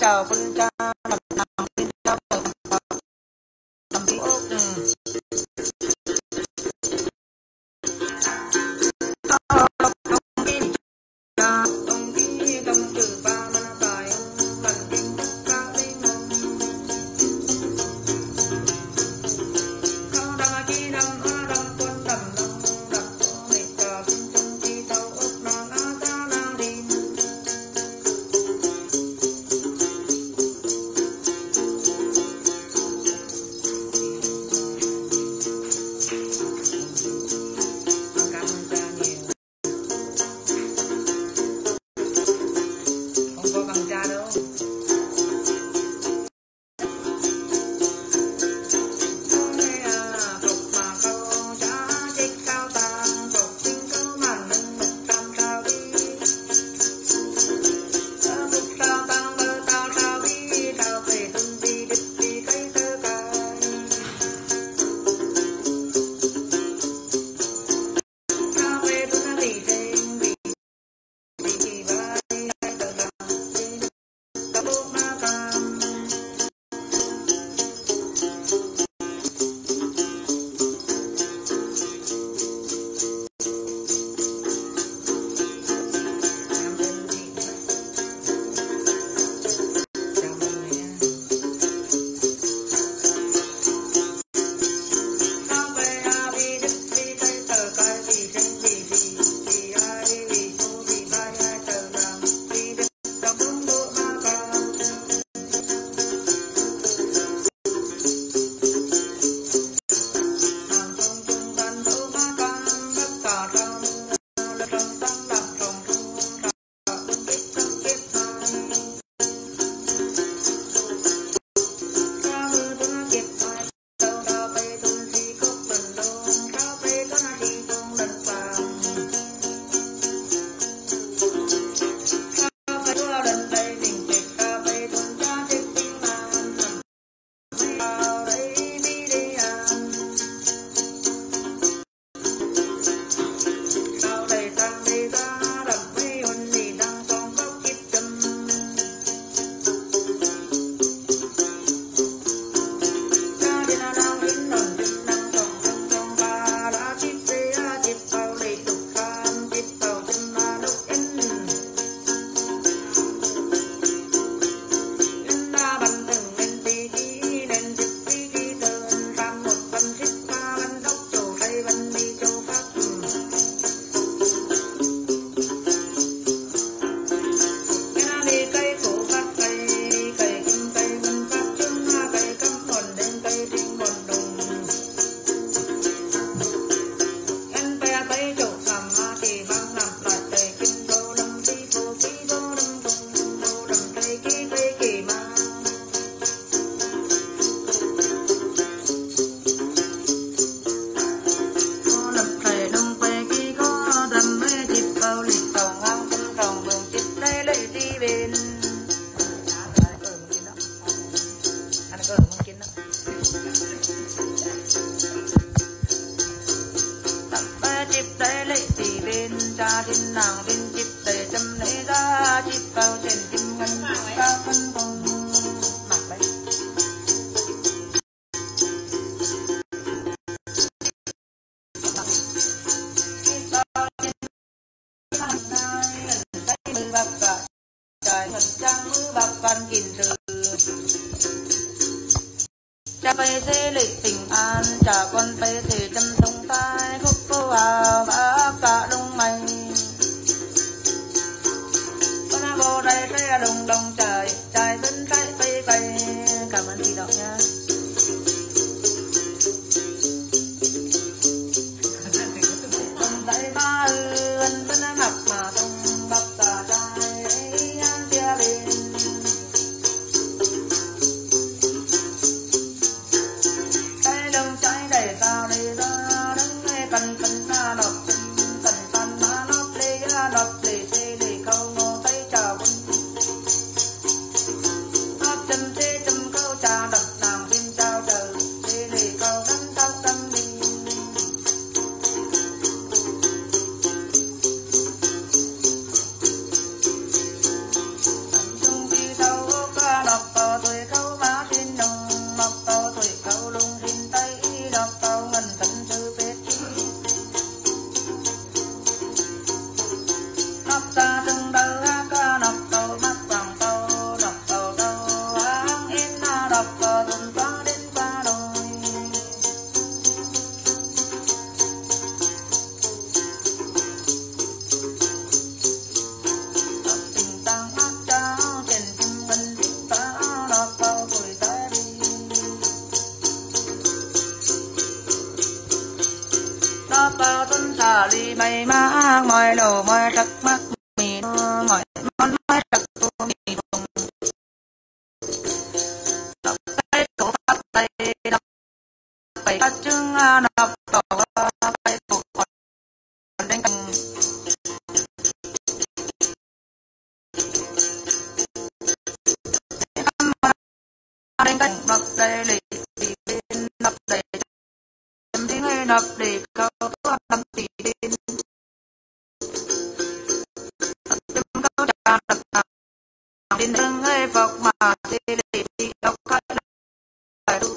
chào quân cha làm tin chào làm tí ốc cha bay dê lệ tình an cha con bay thể chăm thông tai khúc cô à bá cả đông mày con vô đây sẽ đồng đồng trời trời dân trái cây cây cảm ơn chị đọc nha con tay ba ơn vẫn mặc mà đông bắc cả trái ăn tia lên cần cần na đọc cần cần na đọc lê đê câu ngô tay chào quân bác cao tuấn xà ly bay má mọi đồ mọi trắc mắc mì mọi món mọi trắc tu mì bông đọc cái cổ phát tay đọc phải phát chứng đọc tổ cái cổ còn đánh cành đánh cành đọc đây lì bên đọc đây chấm tiếng hay đọc để cao thoát đắm tỉ bên chấm cao trà đập nào đến hương hay phật mà tê lì đi đọc cái lại đu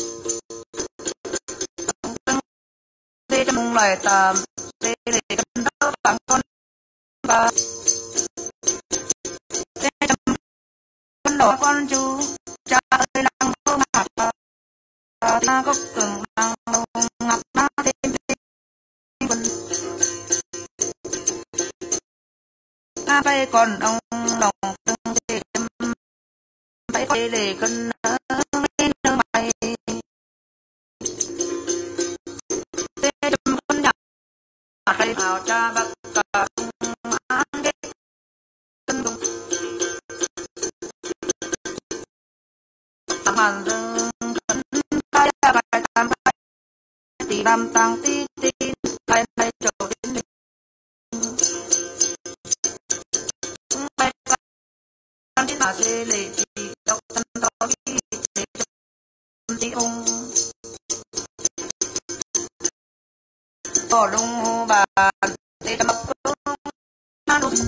tê trong lại tạm tê lì cân đau bằng con ba tê trong con đỏ con chú cha ơi lăng không hạt ta gốc cường lăng ngập na thêm vân ta bay còn ông đồng từng tê châm bay quay để cân lên nước mày tê châm con nhặt hay vào cha bắc cả ăn kết cân đúng tam hàn dương cân cái bài tam cái tỷ tam tăng tí tí cái này trầu đến mình bài tam tí mà xê lệ thì đọc thân đó đi để tí ông bỏ đông bà để cho mặc nó đúng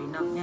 nọc nha.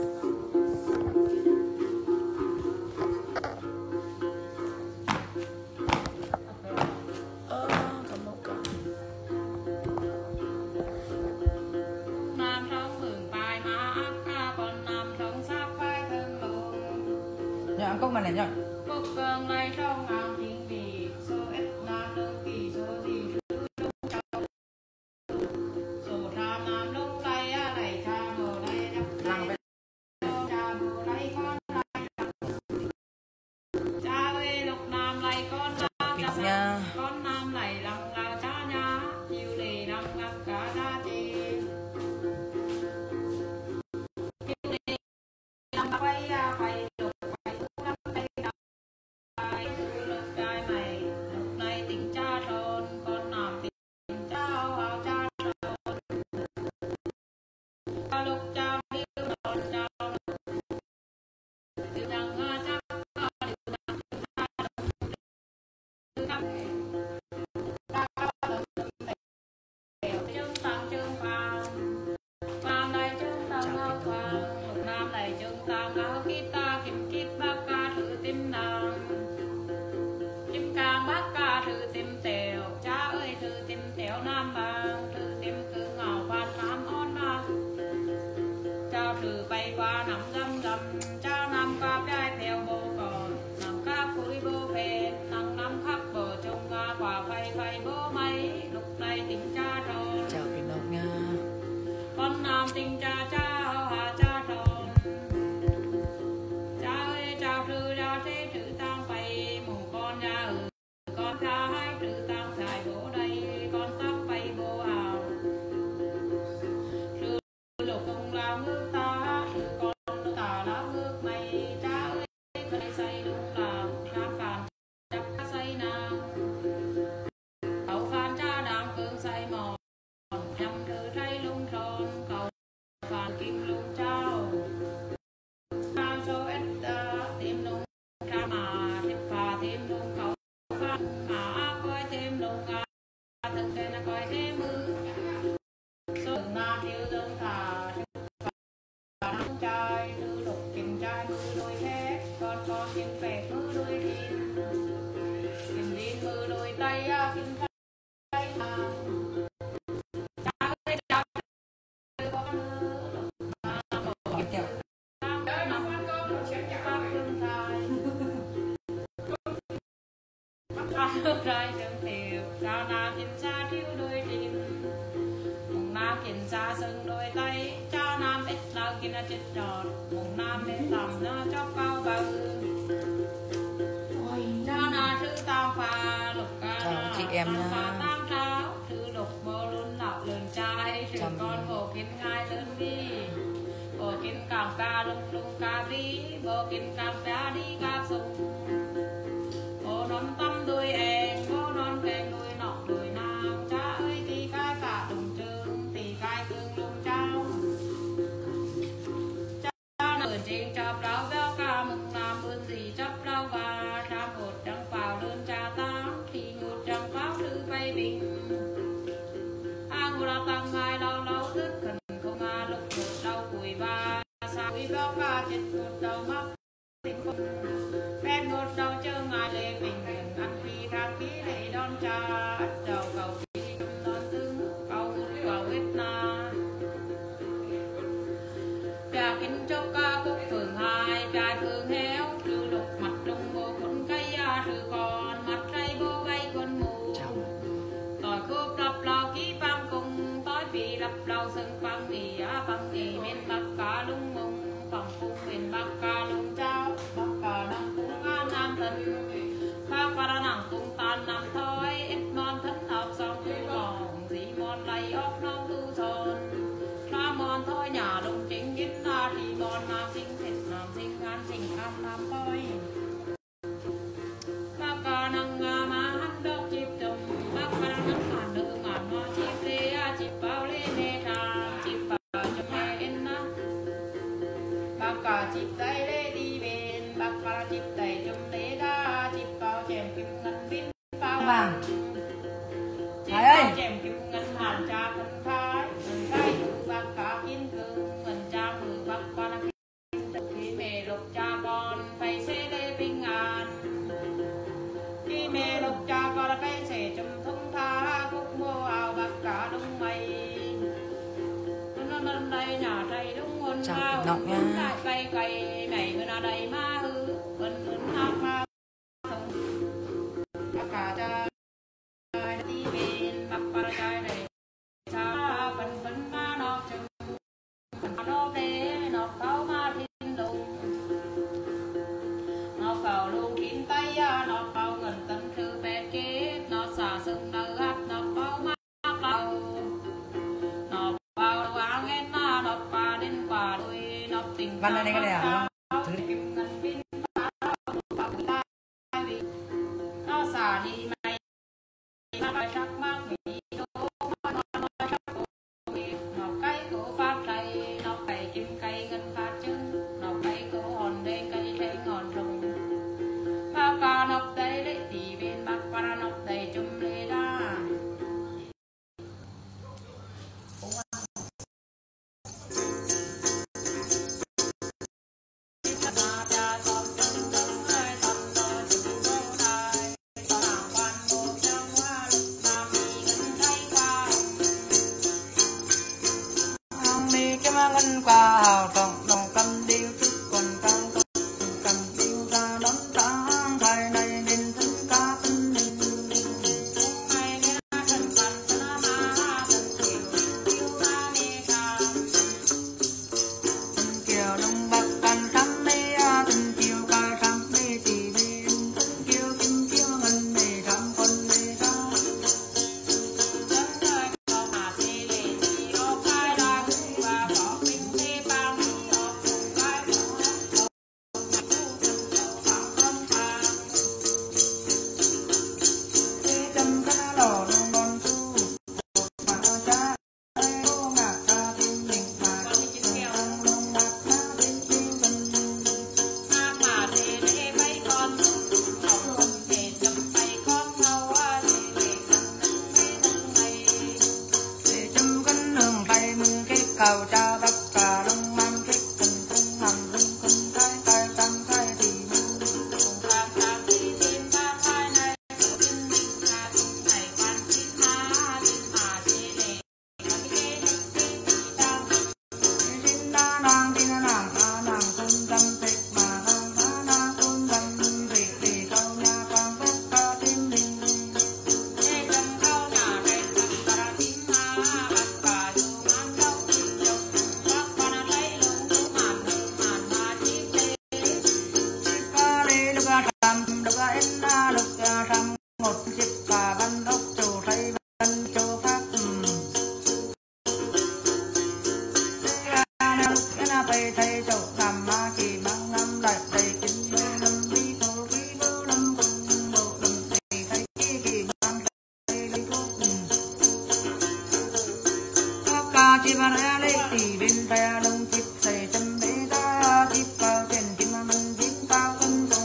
Nhọn cốc mà này nhọn. Cốc cơm ngay trong hàng chính vì số ít nam lương kỳ số gì thứ lúc châu số tham nam lúc lay lay cha bồ lay đắp lay cha bồ lay con lay cha ơi lúc nam lay con la con nam lay lăng lao cha nhá chiều lì lăng ngập cả ra chi chiều lì lăng quay quay thử bay qua nằm gầm gầm cha nằm cáp đai theo bồ còn nằm cáp cuối bồ phê nằm nằm khắp bờ trông nga quả phay phay bố mấy lúc này tình cha tròn chàoพี่นกnha con nam tình cha cha hà cha tròn cha ơi chào thử ra thế thử tăng bay mùng con ra con cha hai thử tăng xài bố đây con tóc bay bố hào thử lục công làm nước ta thử con ta làm nước mày cha ơi khơi say đúng làm nam phản chấp say nàng cậu phản cha đang cơn say mòn nhằm thử thấy lung tròn cậu phản kinh lung trao ta cho ít tìm lung cha mà tiếp phà thêm lung cậu phản mà coi thêm lung thực tế là coi thêm mưa số na thiếu dân thả và nắng trai đưa đục kim trai mưa đôi thép con kim phẹt mưa đôi kim mưa đôi tay kim tay hàng cha ơi cha ơi con Kịp chào trai chân tiệp sao na kim sa thiếu đôi tim mùng nam kim sa sưng đôi tay cha nam ít nào kim chết trọt mùng nam đến tầm nó chóp cao bờ cha na thứ tao pha lục ca chào chị em nha tam tháo thứ lục bô luôn lọc lớn trai thứ con bồ kim ngai lớn đi bồ kim cảm ca lung lung ca đi bồ kim cảm ca đi ca sung bồ non tâm đôi em bồ non kèm đôi nọ đôi nam cha ơi tì cái phả đùng trương tì cái cương lung trao cha nở trên chọc đau béo ca mùng nam bươn gì chọc đau và cha một trăng vào đơn cha tám thì ngột trăng báo thư bay bình ngô đau tăng hai đau đau thức khẩn không lúc một đau cùi ba sao quý béo ca chết một đầu mắc tình không bên một đầu chơi ngài lệ bình ăn phi khang khí lệ đón cha đầu cầu phi đón tướng cầu cầu ít na cha kính chốc ca cúc phường hai cha phường héo trừ lục mặt lung bồ con cây trừ còn mặt cây bô bay con mù tỏi cốp lập lao ký băng cùng tối bị lập lao sưng băng mì bên bắc cá lung mông bằng cung bên bắc cá lung trao bắc cá năng cung an nam thần bắc cá năng cung tan nam thôi ít mon thân hợp xong tư lòng gì mon lay ốc nông tu son ra mon thôi nhà đồng chính chính ra thì mon nam sinh thịt nam sinh gan nam thôi bắc cá năng mà hắn đốc chip đồng bắc cá năng hàn nữ ngàn hoa chip lê chip bao lê nê tràm chip bao chip lê in na bắc cá chip tay lê đi bên bắc cá chip tay chum lê ga chip bao chèm kim ngân pin bao vàng chip bao chèm kim ngân hàn cha con khai ngân khai từ bắc cá kim cương ngân cha mừ bắc nọc nha lại cây cây mày bữa nào đây ma hư vẫn hát ma thông cả cha đi bên mặt para trái này cha phần ma nọc chừng phần nọc để nọc cao ma thiên đồng nọc vào luôn kín tay nọc vào gần tận thư bé kết nọc xả sừng nở hát nọc bao ma vào nọc vào đầu áo nghe na nọc qua đến quả đôi nọc tình văn này cái này à nó xả đi mày nó sắc mắc vì nó cây cổ phát cây nó cây kim cây ngân phát trứng nó cây cổ hòn đen cây thấy ngọn rồng ba ca nọc đây lấy tỉ bên bạc qua nọc đầy chum lê đa ngân qua hào trọng đồng cầm điêu thức quần cao cầm điêu ra đón tháng thời này nên thân ca thân hình ngày nên thân cần thân ma thân kiều ra mê ca thân kiều đông bắc căn thắm mê thân kiều ca thắm mê tỷ bên thân kiều kim kiều ngân mê thắm con mê ra cầu cha tất cả đông man thích cần không nằm rừng con cái tay tăng cái thì làm đi tìm ba hai này tin là tung này quan tin mà chỉ để cái tin đa nàng tôn tâm thích mà nàng tôn tâm thì câu nhà càng tất cả tim mình thế cần câu nhà đây tất cả tim mà tất cả dù mang đâu lục trăm một chiếc và văn ốc chủ thấy văn châu pháp cái na thầy châu làm ma kỳ mang năm lại thầy kính đô năm vi thổ quý đô năm cùng bộ đầm thầy thầy kỳ mang thầy lấy thuốc các ca chi mà đã lấy tỷ bên tay đông chip thầy chân bế ta chip vào tiền kim mà mình chip cao cân cùng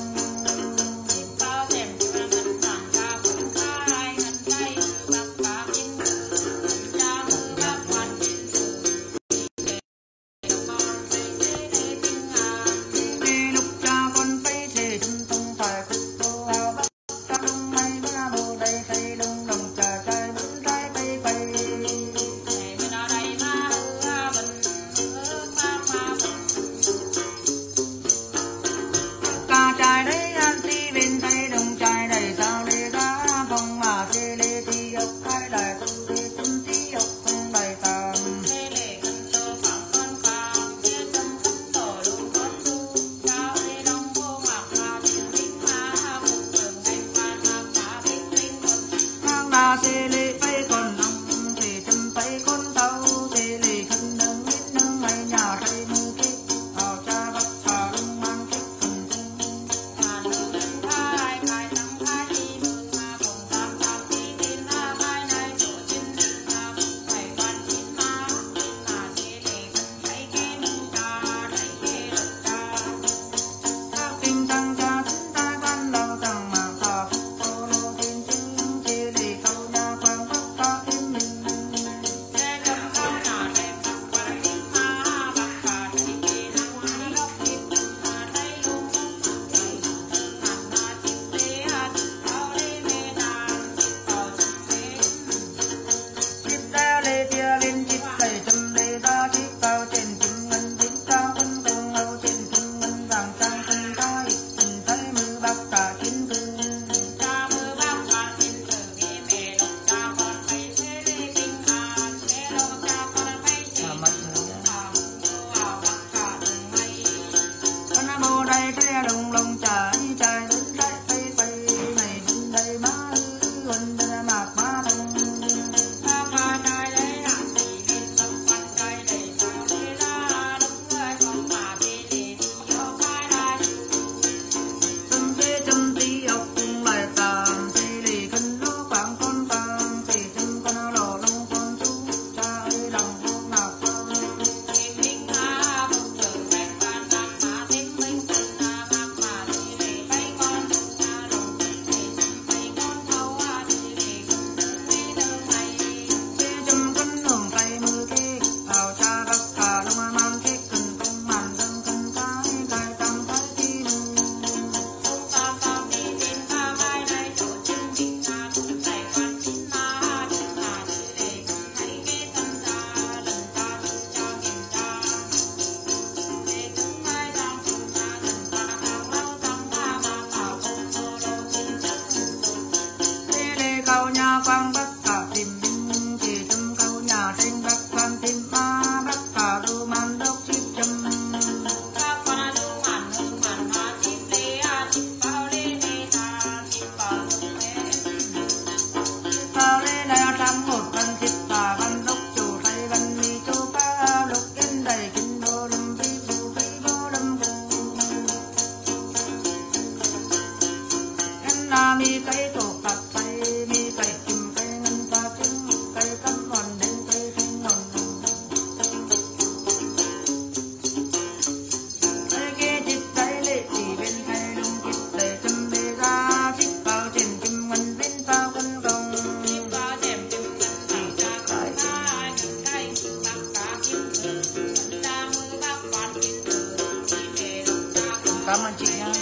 cảm ơn chị nha.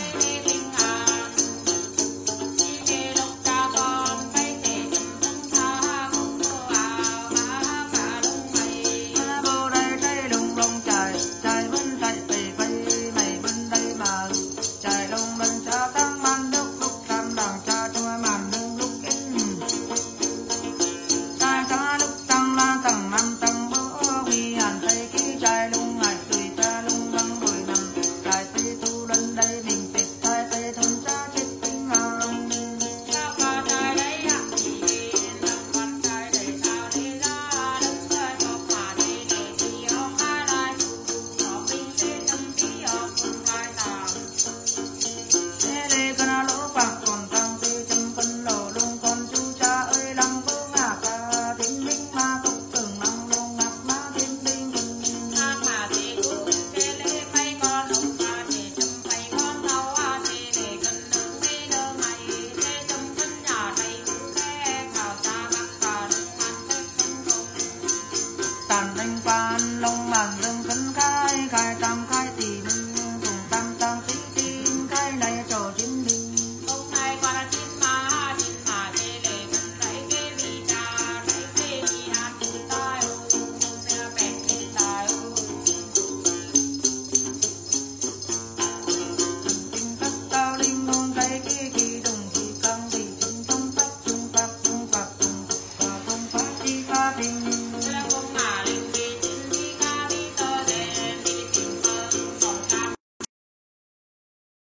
Tàn thanh phan long màn rừng